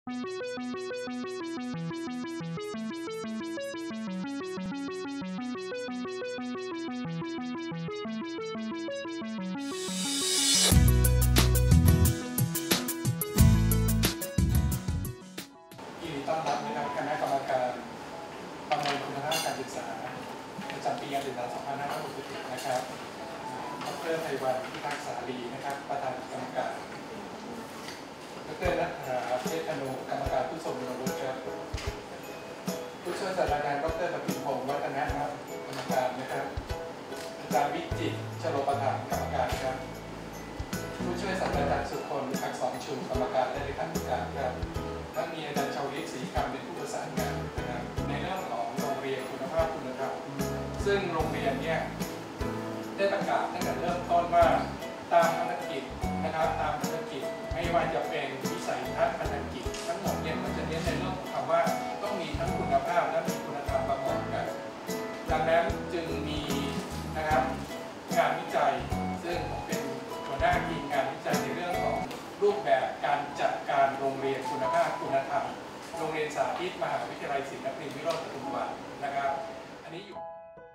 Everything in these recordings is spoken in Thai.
ต้อนรับนะครับคณะกรรมการประเมินคุณภาพการศึกษาประจำปีการศึกษา 2561 นะครับดร.ไพวัน พิทักษ์สาลีนะครับประธานกรรมการดร.ณภาเชษฐนุกรรมการผู้ทรงคุณวุฒิครับผู้ช่วยศาสตราจารย์ดร.ปฐิมพงษ์วัฒนะครับกรรมการนะครับอาจารย์วิจิตรชโลประธานกรรมการครับผู้ช่วยศาสตราจารย์สุคนอักษรชูกรรมการและเลขาธิการครับและมีอาจารย์ชาวลิศศรีคำเป็นผู้ประสานงานนะครับในเรื่องของโรงเรียนคุณภาพคุณธรรมซึ่งโรงเรียนเนี่ยได้ประกาศตั้งแต่เริ่มต้นว่าตามภารกิจนะครับตามภารกิจไม่ว่าจะเป็นวิสัยทัศน์ภารกิจทั้งหมดเนี่ยมันจะเน้นในเรื่องของคำว่าต้องมีทั้งคุณภาพและมีคุณธรรมประกอบกันดังนั้นจึงมีนะครับงานวิจัยซึ่งผมเป็นหัวหน้าทีมงานวิจัยในเรื่องของรูปแบบการจัดการโรงเรียนคุณภาพคุณธรรมโรงเรียนสาธิตมหาวิทยาลัยศิลปากรวิโรจน์ปทุมวันนะครับอันนี้อยู่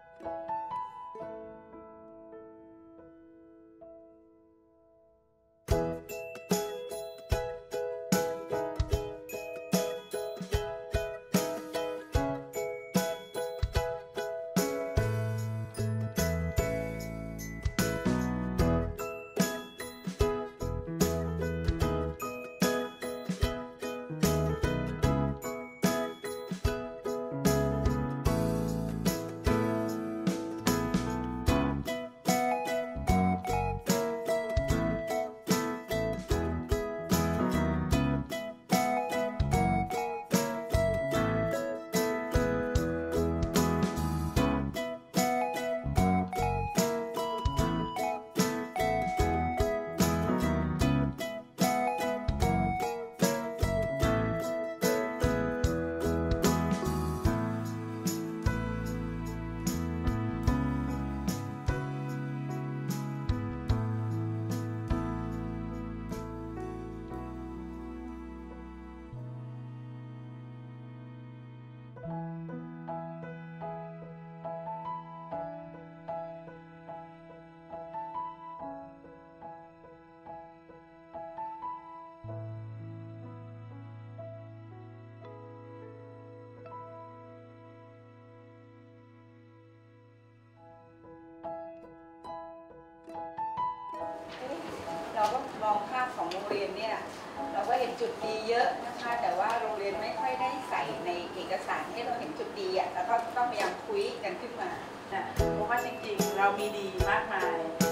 เราก็มองภาพของโรงเรียนเนี่ยเราก็เห็นจุดดีเยอะนะคะแต่ว่าโรงเรียนไม่ค่อยได้ใส่ในเอกสารให้เราเห็นจุดดีอ่ะแล้วก็ต้องพยายามคุยกันขึ้นมาเพราะว่าจริงๆเรามีดีมากมาย